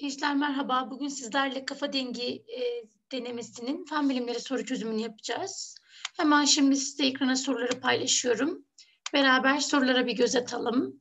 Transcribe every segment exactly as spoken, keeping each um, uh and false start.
Gençler merhaba. Bugün sizlerle kafa dengi e, denemesinin fen bilimleri soru çözümünü yapacağız. Hemen şimdi size ekrana soruları paylaşıyorum. Beraber sorulara bir göz atalım.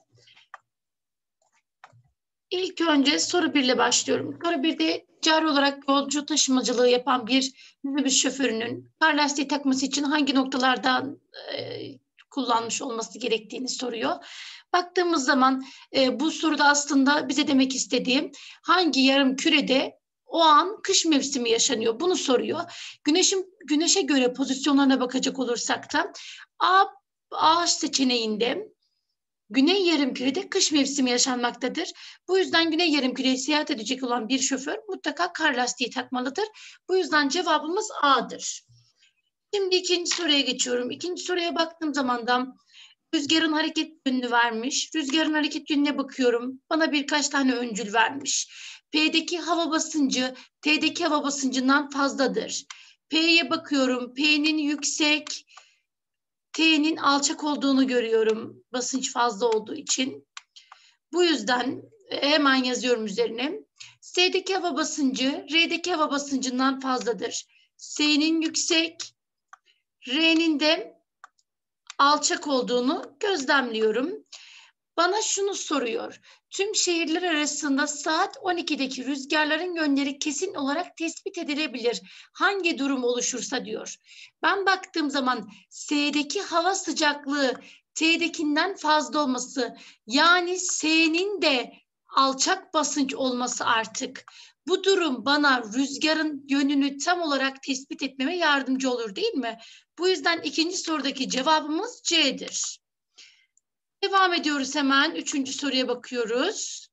İlk önce soru bir ile başlıyorum. Soru birde ticari olarak yolcu taşımacılığı yapan bir minibüs şoförünün kar lastiği takması için hangi noktalardan e, kullanmış olması gerektiğini soruyor. Baktığımız zaman e, bu soruda aslında bize demek istediğim hangi yarım kürede o an kış mevsimi yaşanıyor bunu soruyor. Güneşin güneşe göre pozisyonlarına bakacak olursak da A, A seçeneğinde Güney yarımkürede kış mevsimi yaşanmaktadır. Bu yüzden Güney yarımküreye seyahat edecek olan bir şoför mutlaka kar lastiği takmalıdır. Bu yüzden cevabımız A'dır. Şimdi ikinci soruya geçiyorum. İkinci soruya baktığım zaman da rüzgarın hareket yönünü vermiş. Rüzgarın hareket yönüne bakıyorum. Bana birkaç tane öncül vermiş. P'deki hava basıncı T'deki hava basıncından fazladır. P'ye bakıyorum. P'nin yüksek, T'nin alçak olduğunu görüyorum basınç fazla olduğu için. Bu yüzden hemen yazıyorum üzerine. S'deki hava basıncı R'deki hava basıncından fazladır. S'nin yüksek, R'nin de alçak olduğunu gözlemliyorum. Bana şunu soruyor. Tüm şehirler arasında saat on ikideki rüzgarların yönleri kesin olarak tespit edilebilir. Hangi durum oluşursa diyor. Ben baktığım zaman S'deki hava sıcaklığı T'dekinden fazla olması, yani S'nin de alçak basınç olması artık. Bu durum bana rüzgarın yönünü tam olarak tespit etmeme yardımcı olur değil mi? Bu yüzden ikinci sorudaki cevabımız C'dir. Devam ediyoruz hemen. Üçüncü soruya bakıyoruz.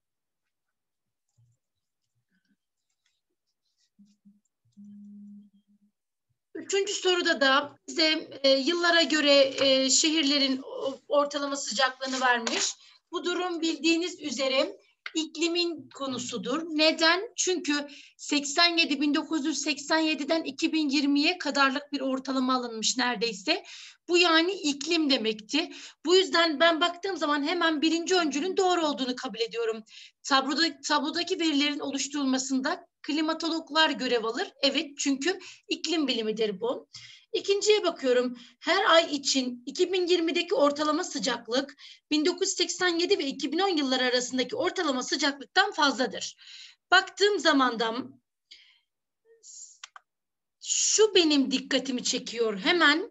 Üçüncü soruda da bize e, yıllara göre e, şehirlerin ortalama sıcaklığını vermiş. Bu durum bildiğiniz üzere iklimin konusudur. Neden? Çünkü seksen yedi bin dokuz yüz seksen yedi'den iki bin yirmi'ye kadarlık bir ortalama alınmış neredeyse. Bu yani iklim demekti. Bu yüzden ben baktığım zaman hemen birinci öncülün doğru olduğunu kabul ediyorum. Tabloda, tablodaki verilerin oluşturulmasında klimatologlar görev alır. Evet, çünkü iklim bilimidir bu. İkinciye bakıyorum. Her ay için iki bin yirmi'deki ortalama sıcaklık bin dokuz yüz seksen yedi ve iki bin on yılları arasındaki ortalama sıcaklıktan fazladır. Baktığım zaman da şu benim dikkatimi çekiyor hemen.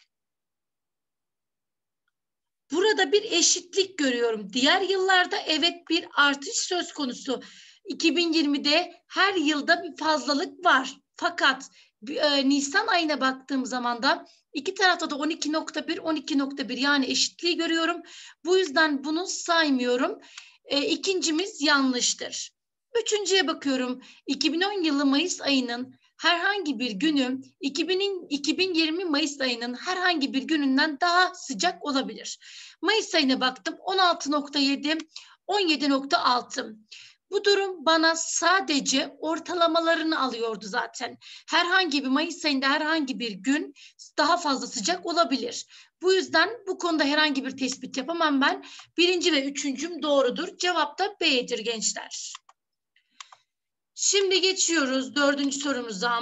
Burada bir eşitlik görüyorum. Diğer yıllarda evet bir artış söz konusu. iki bin yirmi'de her yılda bir fazlalık var. Fakat e, Nisan ayına baktığım zaman da iki tarafta da on iki nokta bir, on iki nokta bir yani eşitliği görüyorum. Bu yüzden bunu saymıyorum. E, ikincimiz yanlıştır. Üçüncüye bakıyorum. iki bin on yılı Mayıs ayının herhangi bir günü iki bin yirmi Mayıs ayının herhangi bir gününden daha sıcak olabilir. Mayıs ayına baktım on altı nokta yedi, on yedi nokta altı. Bu durum bana sadece ortalamalarını alıyordu zaten. Herhangi bir Mayıs ayında herhangi bir gün daha fazla sıcak olabilir. Bu yüzden bu konuda herhangi bir tespit yapamam ben. Birinci ve üçüncüm doğrudur. Cevap da B'dir gençler. Şimdi geçiyoruz dördüncü sorumuza.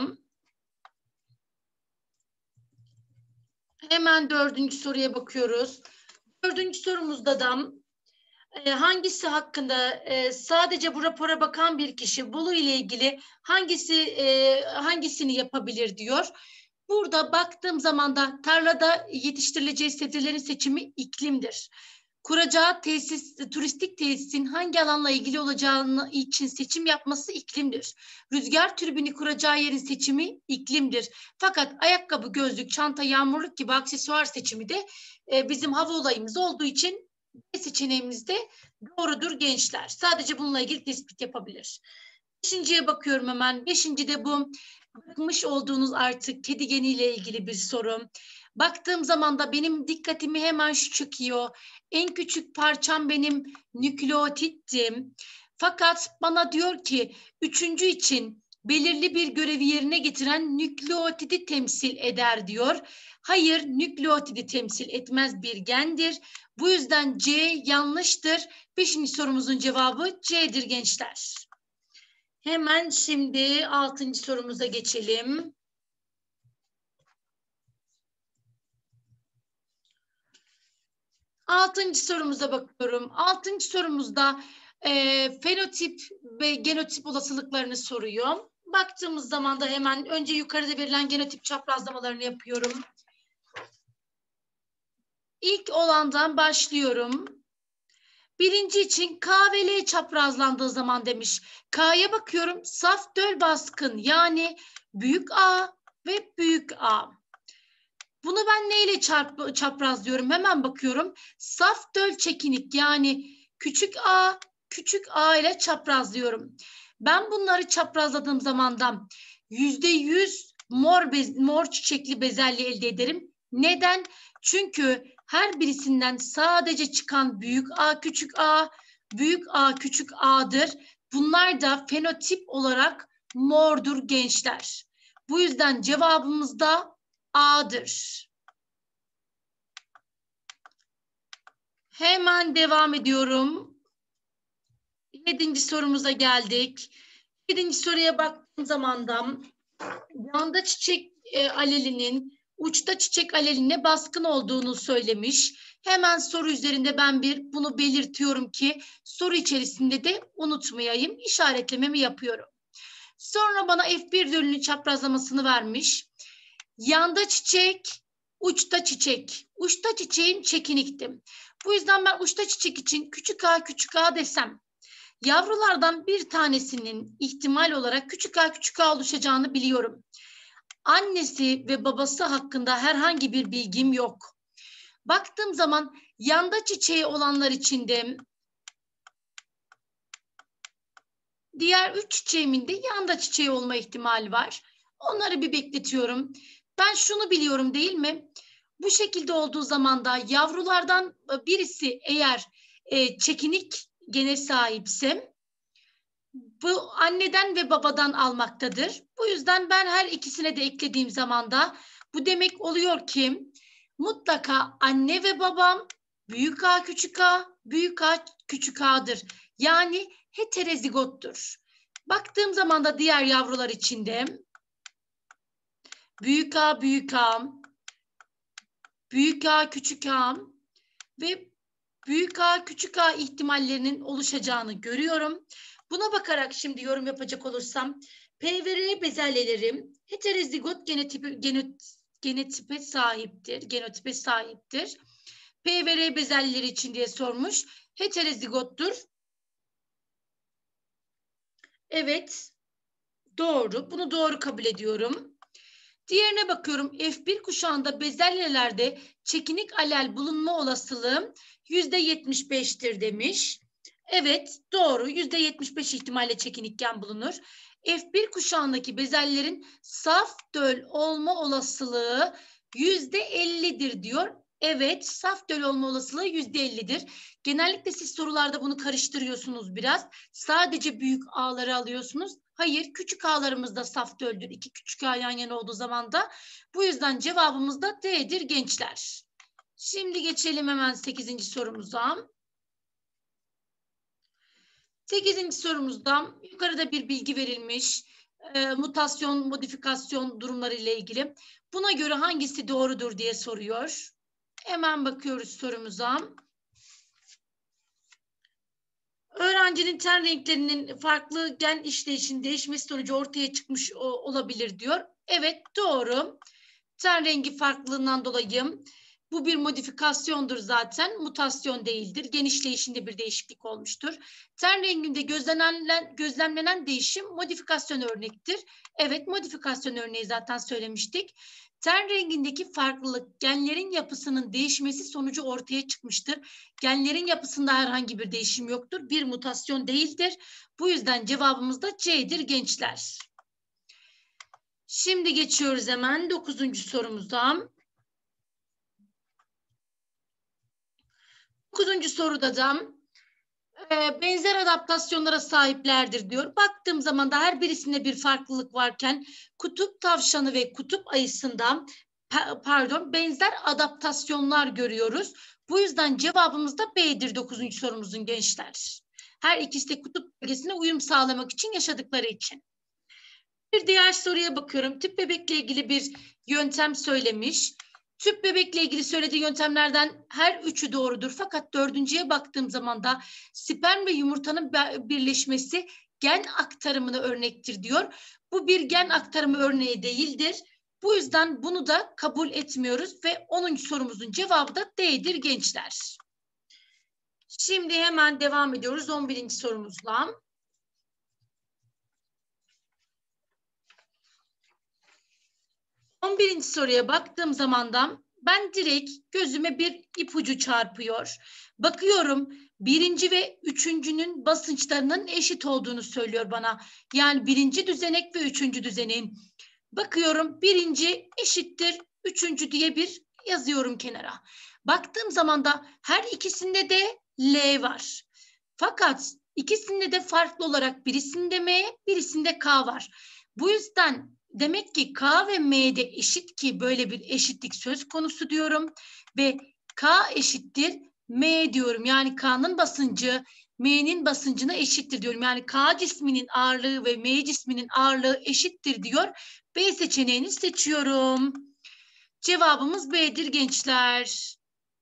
Hemen dördüncü soruya bakıyoruz. Dördüncü sorumuzda da e, hangisi hakkında e, sadece bu rapora bakan bir kişi Bolu ile ilgili hangisi e, hangisini yapabilir diyor. Burada baktığım zaman da tarlada yetiştirileceği sebzelerin seçimi iklimdir. Kuracağı tesis, turistik tesisin hangi alanla ilgili olacağını için seçim yapması iklimdir. Rüzgar türbini kuracağı yerin seçimi iklimdir. Fakat ayakkabı, gözlük, çanta, yağmurluk gibi aksesuar seçimi de e, bizim hava olayımız olduğu için B seçeneğimiz de doğrudur gençler. Sadece bununla ilgili tespit yapabilir. Beşinciye bakıyorum hemen. Beşinci de bu bakmış olduğunuz artık kedi geniyle ilgili bir soru. Baktığım zaman da benim dikkatimi hemen şu çekiyor. En küçük parçam benim nükleotittim. Fakat bana diyor ki üçüncü için belirli bir görevi yerine getiren nükleotidi temsil eder diyor. Hayır, nükleotidi temsil etmez, bir gendir. Bu yüzden C yanlıştır. Beşinci sorumuzun cevabı C'dir gençler. Hemen şimdi altıncı sorumuza geçelim. Altıncı sorumuza bakıyorum. Altıncı sorumuzda e, fenotip ve genotip olasılıklarını soruyor. Baktığımız zaman da hemen önce yukarıda verilen genotip çaprazlamalarını yapıyorum. İlk olandan başlıyorum. Birinci için K ve L çaprazlandığı zaman demiş. K'ya bakıyorum. Saf döl baskın, yani büyük A ve büyük A. Bunu ben neyle çarp, çaprazlıyorum? Hemen bakıyorum. Saf döl çekinik, yani küçük A, küçük A ile çaprazlıyorum. Ben bunları çaprazladığım zamandan yüzde yüz mor, bez, mor çiçekli bezelye elde ederim. Neden? Çünkü her birisinden sadece çıkan büyük A, küçük A, büyük A, küçük A'dır. Bunlar da fenotip olarak mordur gençler. Bu yüzden cevabımız da A'dır. Hemen devam ediyorum. Yedinci sorumuza geldik. Yedinci soruya baktığım zaman da yanda çiçek e, alelinin uçta çiçek aleline baskın olduğunu söylemiş. Hemen soru üzerinde ben bir bunu belirtiyorum ki soru içerisinde de unutmayayım. İşaretlememi yapıyorum. Sonra bana F bir dölünün çaprazlamasını vermiş. Yanda çiçek, uçta çiçek. Uçta çiçeğim çekiniktim. Bu yüzden ben uçta çiçek için küçük a küçük a desem, yavrulardan bir tanesinin ihtimal olarak küçük a küçük a oluşacağını biliyorum. Annesi ve babası hakkında herhangi bir bilgim yok. Baktığım zaman yanda çiçeği olanlar içinde diğer üç çiçeğimin de yanda çiçeği olma ihtimali var. Onları bir bekletiyorum. Ben şunu biliyorum değil mi? Bu şekilde olduğu zaman da yavrulardan birisi eğer e, çekinik gene sahipse bu anneden ve babadan almaktadır. Bu yüzden ben her ikisine de eklediğim zaman da bu demek oluyor ki mutlaka anne ve babam büyük A küçük A, büyük A küçük A'dır. Yani heterozigottur. Baktığım zaman da diğer yavrular içinde büyük A büyük A, büyük A küçük A ve büyük A küçük A ihtimallerinin oluşacağını görüyorum. Buna bakarak şimdi yorum yapacak olursam P ve R bezelyeleri heterozigot genotipi, genot, genotipe sahiptir. Genotipe sahiptir. P ve R bezelyeleri için diye sormuş. Heterozigottur. Evet. Doğru. Bunu doğru kabul ediyorum. Diğerine bakıyorum. F bir kuşağında bezelyelerde çekinik alel bulunma olasılığı yüzde yetmiş beş'tir demiş. Evet, doğru. yüzde yetmiş beş ihtimalle çekinikken bulunur. F bir kuşağındaki bezelyelerin saf döl olma olasılığı yüzde elli'dir diyor. Evet, saf döl olma olasılığı yüzde elli'dir. Genellikle siz sorularda bunu karıştırıyorsunuz biraz. Sadece büyük A'ları alıyorsunuz. Hayır, küçük A'larımız da saf döldür. İki küçük A yan yana olduğu zaman da. Bu yüzden cevabımız da D'dir gençler. Şimdi geçelim hemen sekizinci sorumuza. sekizinci sorumuzda yukarıda bir bilgi verilmiş. E, mutasyon, modifikasyon durumları ile ilgili. Buna göre hangisi doğrudur diye soruyor. Hemen bakıyoruz sorumuza. Öğrencinin ten renklerinin farklı gen işleyişinin değişmesi sonucu ortaya çıkmış olabilir diyor. Evet, doğru. Ten rengi farklılığından dolayı bu bir modifikasyondur zaten. Mutasyon değildir. Gen işleyişinde bir değişiklik olmuştur. Ten renginde gözlenen, gözlemlenen değişim modifikasyon örnektir. Evet, modifikasyon örneği zaten söylemiştik. Ten rengindeki farklılık genlerin yapısının değişmesi sonucu ortaya çıkmıştır. Genlerin yapısında herhangi bir değişim yoktur. Bir mutasyon değildir. Bu yüzden cevabımız da C'dir gençler. Şimdi geçiyoruz hemen dokuzuncu sorumuza. Dokuzuncu soruda da e, benzer adaptasyonlara sahiplerdir diyor. Baktığım zaman da her birisinde bir farklılık varken kutup tavşanı ve kutup ayısında pardon benzer adaptasyonlar görüyoruz. Bu yüzden cevabımız da B'dir dokuzuncu sorumuzun gençler. Her ikisi de kutup bölgesine uyum sağlamak için yaşadıkları için. Bir diğer soruya bakıyorum. Tüp bebekle ilgili bir yöntem söylemiş. Tüp bebekle ilgili söylediği yöntemlerden her üçü doğrudur. Fakat dördüncüye baktığım zaman da sperm ve yumurtanın birleşmesi gen aktarımına örnektir diyor. Bu bir gen aktarımı örneği değildir. Bu yüzden bunu da kabul etmiyoruz ve onuncu sorumuzun cevabı da D'dir gençler. Şimdi hemen devam ediyoruz on birinci sorumuzla. on birinci soruya baktığım zaman da ben direkt gözüme bir ipucu çarpıyor. Bakıyorum birinci ve üçüncünün basınçlarının eşit olduğunu söylüyor bana. Yani birinci düzenek ve üçüncü düzeneğin. Bakıyorum birinci eşittir üçüncü diye bir yazıyorum kenara. Baktığım zaman da her ikisinde de L var. Fakat ikisinde de farklı olarak birisinde M, birisinde K var. Bu yüzden demek ki K ve M'de eşit ki böyle bir eşitlik söz konusu diyorum. Ve K eşittir M diyorum. Yani K'nın basıncı M'nin basıncına eşittir diyorum. Yani K cisminin ağırlığı ve M cisminin ağırlığı eşittir diyor. B seçeneğini seçiyorum. Cevabımız B'dir gençler.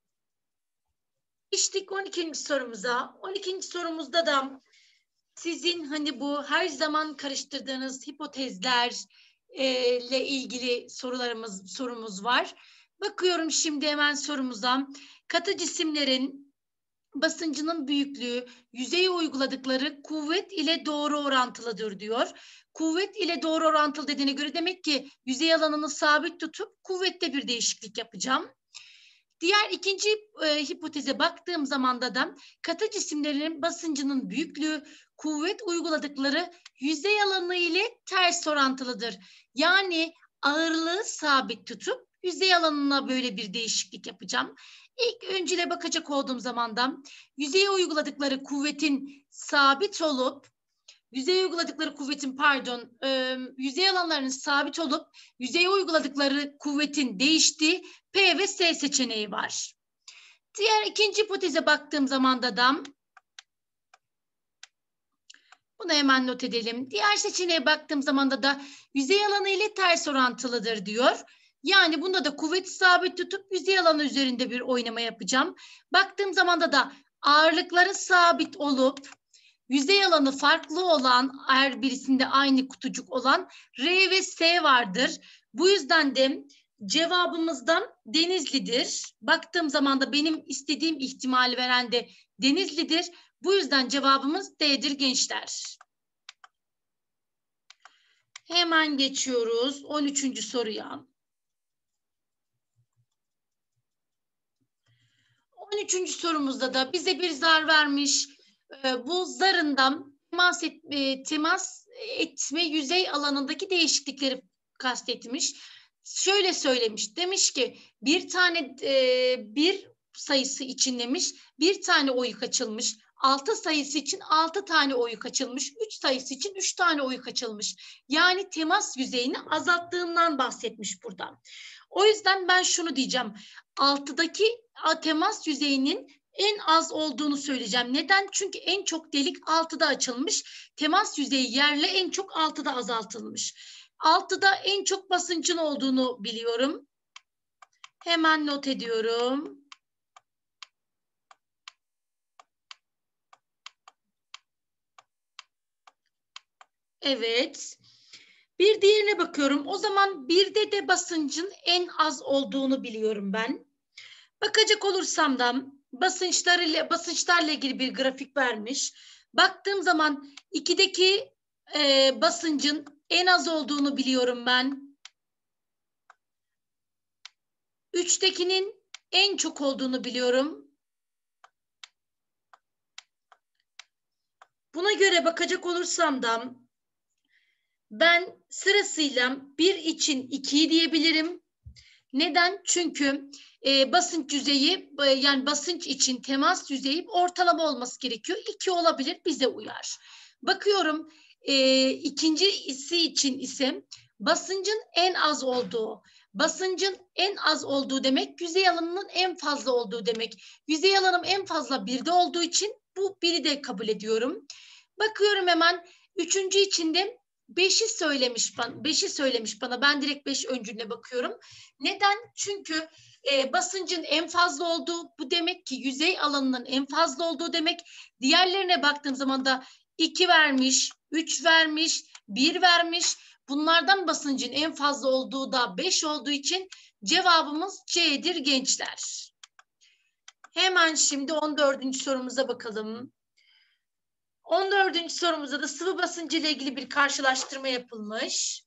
İştik on ikinci sorumuza. on ikinci sorumuzda da sizin hani bu her zaman karıştırdığınız hipotezler ile ilgili sorularımız sorumuz var. Bakıyorum şimdi hemen sorumuza. Katı cisimlerin basıncının büyüklüğü yüzeye uyguladıkları kuvvet ile doğru orantılıdır diyor. Kuvvet ile doğru orantılı dediğine göre demek ki yüzey alanını sabit tutup kuvvette bir değişiklik yapacağım. Diğer ikinci e, hipoteze baktığım zaman da da katı cisimlerin basıncının büyüklüğü kuvvet uyguladıkları yüzey alanı ile ters orantılıdır. Yani ağırlığı sabit tutup yüzey alanına böyle bir değişiklik yapacağım. İlk öncüle bakacak olduğum zaman da yüzeye uyguladıkları kuvvetin sabit olup yüzeye uyguladıkları kuvvetin pardon e, yüzey alanlarının sabit olup yüzeye uyguladıkları kuvvetin değiştiği P ve S seçeneği var. Diğer ikinci hipoteze baktığım zaman da da bunu hemen not edelim. Diğer seçeneğe baktığım zaman da da yüzey alanı ile ters orantılıdır diyor. Yani bunda da kuvveti sabit tutup yüzey alanı üzerinde bir oynama yapacağım. Baktığım zaman da da ağırlıkları sabit olup yüzey alanı farklı olan, her birisinde aynı kutucuk olan R ve S vardır. Bu yüzden de cevabımızdan Denizli'dir. Baktığım zaman da benim istediğim ihtimali veren de Denizli'dir. Bu yüzden cevabımız D'dir gençler. Hemen geçiyoruz on üçüncü soruya. on üçüncü sorumuzda da bize bir zar vermiş. Bu zarından temas, et, temas etme yüzey alanındaki değişiklikleri kastetmiş. Şöyle söylemiş, demiş ki bir tane bir sayısı için demiş bir tane oyuk açılmış. Altı sayısı için altı tane oyuk açılmış. Üç sayısı için üç tane oyuk açılmış. Yani temas yüzeyini azalttığından bahsetmiş buradan. O yüzden ben şunu diyeceğim. altıdaki temas yüzeyinin en az olduğunu söyleyeceğim. Neden? Çünkü en çok delik altıda açılmış. Temas yüzeyi yerle en çok altıda azaltılmış. altıda en çok basıncın olduğunu biliyorum. Hemen not ediyorum. Evet. Bir diğerine bakıyorum. O zaman birde de basıncın en az olduğunu biliyorum ben. Bakacak olursam da basınçlarla, basınçlarla ilgili bir grafik vermiş. Baktığım zaman ikideki e, basıncın en az olduğunu biliyorum ben. Üçtekinin en çok olduğunu biliyorum. Buna göre bakacak olursam da ben sırasıyla bir için ikiyi diyebilirim. Neden? Çünkü e, basınç yüzeyi e, yani basınç için temas yüzeyi ortalama olması gerekiyor. iki olabilir, bize uyar. Bakıyorum e, ikincisi için ise basıncın en az olduğu. Basıncın en az olduğu demek yüzey alanının en fazla olduğu demek. Yüzey alanım en fazla birde olduğu için Bu biri de kabul ediyorum. Bakıyorum hemen üçüncü içinde beşi söylemiş bana. beşi söylemiş bana. Ben direkt beş öncüline bakıyorum. Neden? Çünkü e, basıncın en fazla olduğu, bu demek ki yüzey alanının en fazla olduğu demek. Diğerlerine baktığım zaman da iki vermiş, üç vermiş, bir vermiş. Bunlardan basıncın en fazla olduğu da beş olduğu için cevabımız C'dir gençler. Hemen şimdi on dördüncü sorumuza bakalım. on dördüncü sorumuzda da sıvı basıncı ile ilgili bir karşılaştırma yapılmış.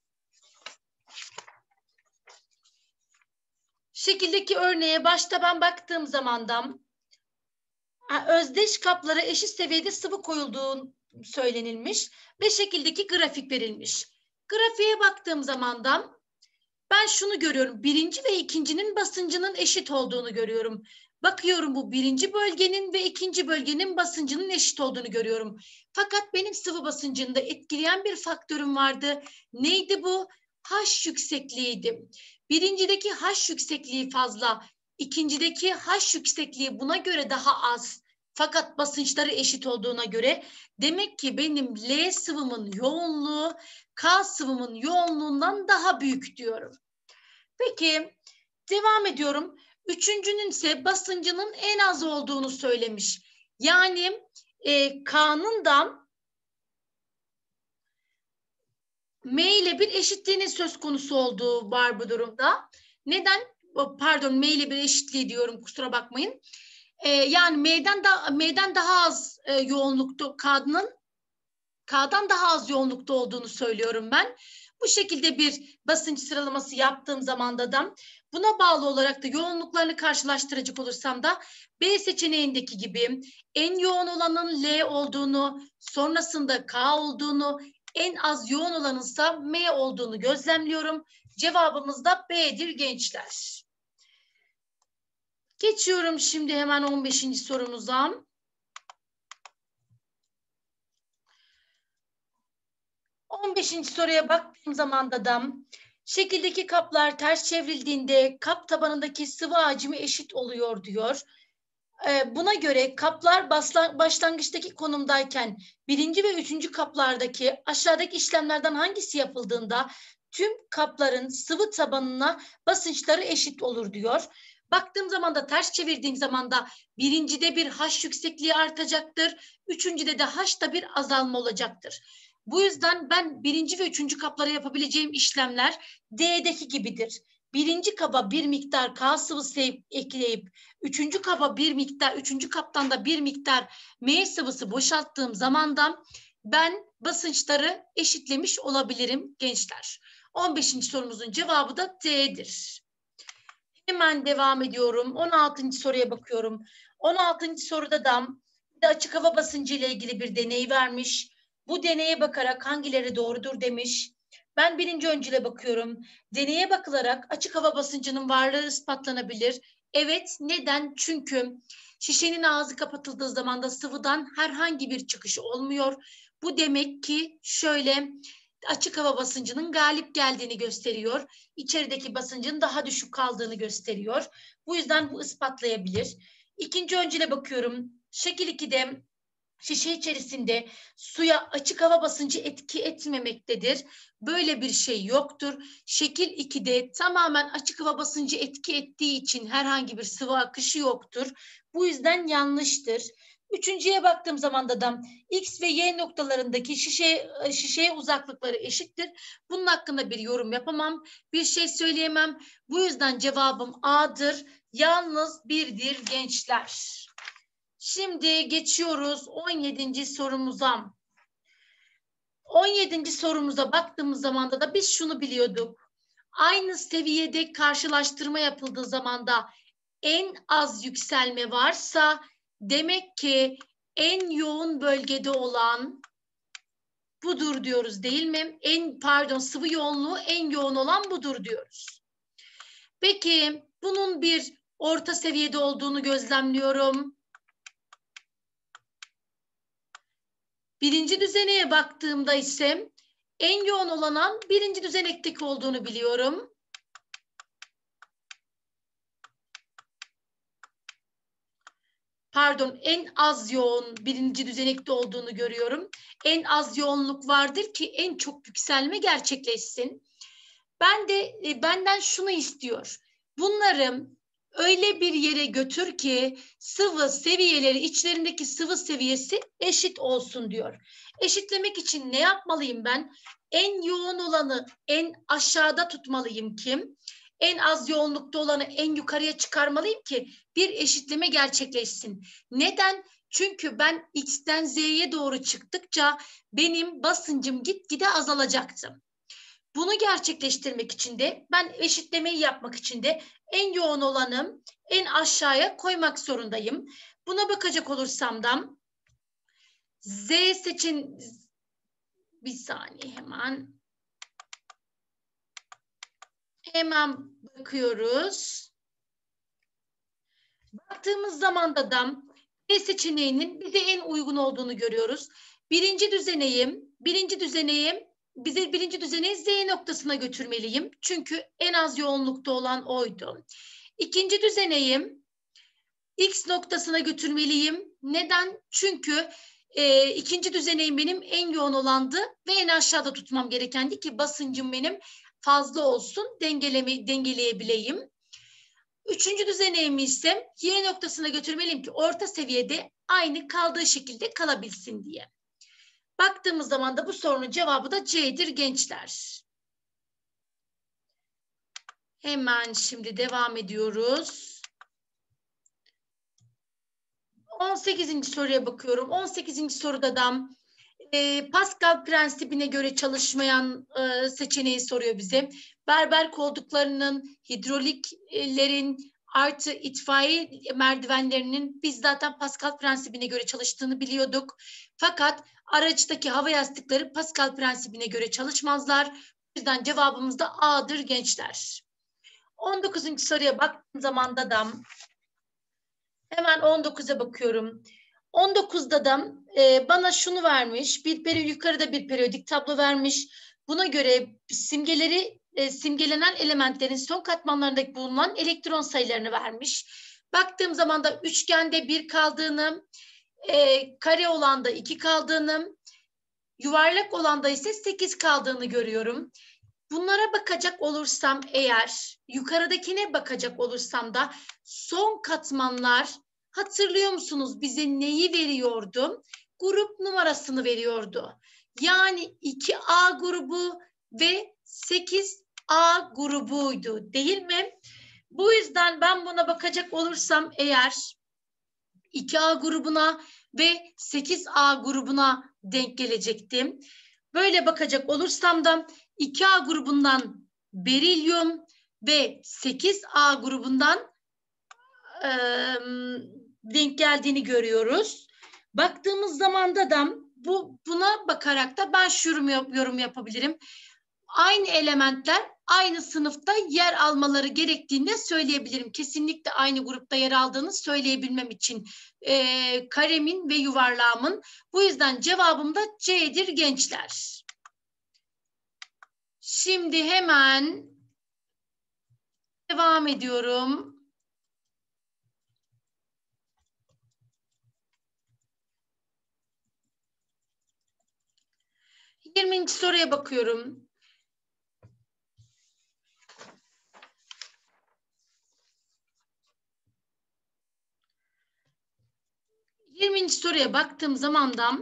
Şekildeki örneğe başta ben baktığım zamandan özdeş kaplara eşit seviyede sıvı koyulduğu söylenilmiş ve şekildeki grafik verilmiş. Grafiğe baktığım zamandan ben şunu görüyorum. Birinci ve ikincinin basıncının eşit olduğunu görüyorum. Bakıyorum bu birinci bölgenin ve ikinci bölgenin basıncının eşit olduğunu görüyorum. Fakat benim sıvı basıncında etkileyen bir faktörüm vardı. Neydi bu? H yüksekliğiydi. Birincideki H yüksekliği fazla, ikincideki H yüksekliği buna göre daha az. Fakat basınçları eşit olduğuna göre demek ki benim L sıvımın yoğunluğu K sıvımın yoğunluğundan daha büyük diyorum. Peki devam ediyorum. Üçüncünün ise basıncının en az olduğunu söylemiş. Yani e, K'nın da M ile bir eşitliğinin söz konusu olduğu var bu durumda. Neden? Pardon, M ile bir eşitliği diyorum, kusura bakmayın. E, yani M'den, da, M'den daha az e, yoğunlukta, K'nın K'dan daha az yoğunlukta olduğunu söylüyorum ben. Bu şekilde bir basınç sıralaması yaptığım zamanda da buna bağlı olarak da yoğunluklarını karşılaştıracak olursam da B seçeneğindeki gibi en yoğun olanın L olduğunu, sonrasında K olduğunu, en az yoğun olanınsa M olduğunu gözlemliyorum. Cevabımız da B'dir gençler. Geçiyorum şimdi hemen on beşinci sorumuza. on beşinci soruya baktığım zaman da şekildeki kaplar ters çevrildiğinde kap tabanındaki sıvı hacmi eşit oluyor diyor. Ee, buna göre kaplar başlangıçtaki konumdayken birinci ve üçüncü kaplardaki aşağıdaki işlemlerden hangisi yapıldığında tüm kapların sıvı tabanına basınçları eşit olur diyor. Baktığım zaman da ters çevirdiğim zaman da birincide bir H yüksekliği artacaktır. Üçüncüde de H'ta bir azalma olacaktır. Bu yüzden ben birinci ve üçüncü kaplara yapabileceğim işlemler D'deki gibidir. Birinci kaba bir miktar K sıvısı ekleyip üçüncü kaba bir miktar, üçüncü kaptan da bir miktar M sıvısı boşalttığım zamandan ben basınçları eşitlemiş olabilirim gençler. on beşinci sorumuzun cevabı da D'dir. Hemen devam ediyorum. on altıncı soruya bakıyorum. on altıncı soruda da açık hava basıncı ile ilgili bir deney vermiş. Bu deneye bakarak hangileri doğrudur demiş. Ben birinci öncüle bakıyorum. Deneye bakılarak açık hava basıncının varlığı ispatlanabilir. Evet, neden? Çünkü şişenin ağzı kapatıldığı zaman da sıvıdan herhangi bir çıkış olmuyor. Bu demek ki şöyle açık hava basıncının galip geldiğini gösteriyor. İçerideki basıncın daha düşük kaldığını gösteriyor. Bu yüzden bu ispatlayabilir. İkinci öncüle bakıyorum. Şekil ikide şişe içerisinde suya açık hava basıncı etki etmemektedir. Böyle bir şey yoktur. Şekil ikide tamamen açık hava basıncı etki ettiği için herhangi bir sıvı akışı yoktur. Bu yüzden yanlıştır. Üçüncüye baktığım zaman da, da X ve Y noktalarındaki şişe, şişeye uzaklıkları eşittir. Bunun hakkında bir yorum yapamam. Bir şey söyleyemem. Bu yüzden cevabım A'dır. Yalnız birdir gençler. Şimdi geçiyoruz on yedinci sorumuza. on yedinci sorumuza baktığımız zaman da, da biz şunu biliyorduk. Aynı seviyede karşılaştırma yapıldığı zaman da en az yükselme varsa demek ki en yoğun bölgede olan budur diyoruz, değil mi? En pardon sıvı yoğunluğu en yoğun olan budur diyoruz. Peki bunun bir orta seviyede olduğunu gözlemliyorum. Birinci düzeneye baktığımda ise en yoğun olan birinci düzenekteki olduğunu biliyorum. pardon en az yoğun birinci düzenekte olduğunu görüyorum. En az yoğunluk vardır ki en çok yükselme gerçekleşsin. Ben de e, benden şunu istiyor. Bunları öyle bir yere götür ki sıvı seviyeleri, içlerindeki sıvı seviyesi eşit olsun diyor. Eşitlemek için ne yapmalıyım ben? En yoğun olanı en aşağıda tutmalıyım ki, en az yoğunlukta olanı en yukarıya çıkarmalıyım ki bir eşitleme gerçekleşsin. Neden? Çünkü ben X'ten Z'ye doğru çıktıkça benim basıncım gitgide azalacaktı. Bunu gerçekleştirmek için de ben eşitlemeyi yapmak için de en yoğun olanı en aşağıya koymak zorundayım. Buna bakacak olursam da Z seçin bir saniye hemen hemen bakıyoruz. Baktığımız zaman da da D seçeneğinin bize en uygun olduğunu görüyoruz. Birinci düzeneyim, birinci düzeneyim bize birinci düzeneyi Z noktasına götürmeliyim. Çünkü en az yoğunlukta olan oydu. İkinci düzeneyim X noktasına götürmeliyim. Neden? Çünkü e, ikinci düzeneyim benim en yoğun olandı ve en aşağıda tutmam gerekendi ki basıncım benim fazla olsun, dengeleme, dengeleyebileyim. Üçüncü düzeneyimi ise Y noktasına götürmeliyim ki orta seviyede aynı kaldığı şekilde kalabilsin diye. Baktığımız zaman da bu sorunun cevabı da C'dir gençler. Hemen şimdi devam ediyoruz. on sekizinci soruya bakıyorum. on sekizinci soruda da e, Pascal prensibine göre çalışmayan e, seçeneği soruyor bize. Berber kolduklarının, hidroliklerin artı itfaiye merdivenlerinin biz zaten Pascal prensibine göre çalıştığını biliyorduk. Fakat araçtaki hava yastıkları Pascal prensibine göre çalışmazlar. O yüzden cevabımız da A'dır gençler. on dokuzuncu soruya baktığım zaman da da hemen on dokuza bakıyorum. on dokuzda da e, bana şunu vermiş. Bir periyodik yukarıda bir periyodik tablo vermiş. Buna göre simgeleri e, simgelenen elementlerin son katmanlarındaki bulunan elektron sayılarını vermiş. Baktığım zaman da üçgende bir kaldığını, e, kare olanda iki kaldığını, yuvarlak olanda ise sekiz kaldığını görüyorum. Bunlara bakacak olursam eğer, yukarıdakine bakacak olursam da son katmanlar, hatırlıyor musunuz bize neyi veriyordu? Grup numarasını veriyordu. Yani iki A grubu ve sekiz A grubuydu değil mi? Bu yüzden ben buna bakacak olursam eğer iki A grubuna ve sekiz A grubuna denk gelecektim. Böyle bakacak olursam da iki A grubundan berilyum ve sekiz A grubundan e, denk geldiğini görüyoruz. Baktığımız zamanda da bu buna bakarak da ben şu yorum, yap, yorum yapabilirim. Aynı elementler aynı sınıfta yer almaları gerektiğini söyleyebilirim. Kesinlikle aynı grupta yer aldığını söyleyebilmem için e, karemin ve yuvarlağımın. Bu yüzden cevabım da C'dir gençler. Şimdi hemen devam ediyorum. yirminci soruya bakıyorum. yirminci soruya baktığım zaman da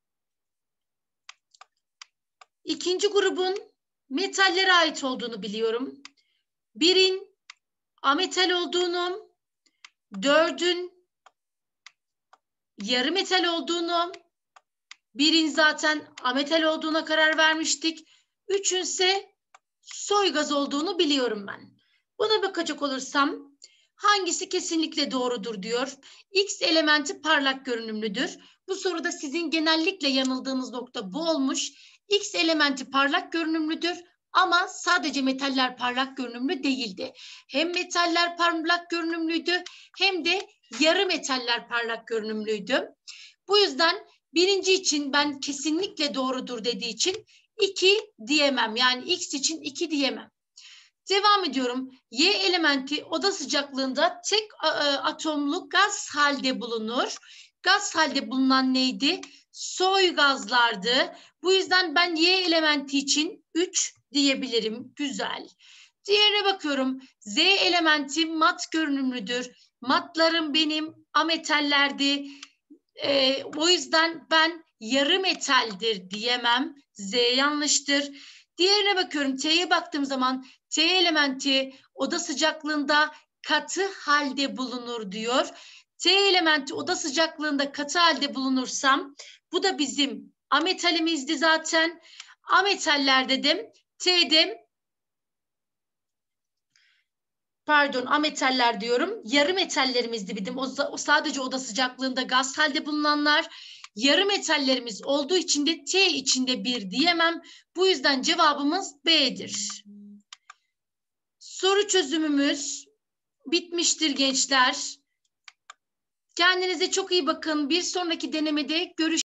ikinci grubun metallere ait olduğunu biliyorum. Birin ametal olduğunu, dördün yarı metal olduğunu, birin zaten ametal olduğuna karar vermiştik. Üçün ise soy gaz olduğunu biliyorum ben. Buna bakacak olursam hangisi kesinlikle doğrudur diyor. X elementi parlak görünümlüdür. Bu soruda sizin genellikle yanıldığınız nokta bu olmuş. X elementi parlak görünümlüdür ama sadece metaller parlak görünümlü değildi. Hem metaller parlak görünümlüydü hem de yarı metaller parlak görünümlüydü. Bu yüzden birinci için ben kesinlikle doğrudur dediği için iki diyemem. Yani X için iki diyemem. Devam ediyorum. Y elementi oda sıcaklığında tek atomlu gaz halde bulunur. Gaz halde bulunan neydi? Soy gazlardı. Bu yüzden ben Y elementi için üç diyebilirim. Güzel. Diğerine bakıyorum. Z elementi mat görünümlüdür. Matlarım benim ametallerdi. Ee, o yüzden ben yarı metaldir diyemem. Z yanlıştır. Diğerine bakıyorum. T'ye baktığım zaman T elementi oda sıcaklığında katı halde bulunur diyor. T elementi oda sıcaklığında katı halde bulunursam bu da bizim ametalimizdi zaten. Ametaller dedim. T'de pardon ametaller diyorum. Yarı metallerimizdi bizim. O, o sadece oda sıcaklığında gaz halde bulunanlar. Yarı metallerimiz olduğu için de T içinde bir diyemem. Bu yüzden cevabımız B'dir. Soru çözümümüz bitmiştir gençler. Kendinize çok iyi bakın. Bir sonraki denemede görüşürüz.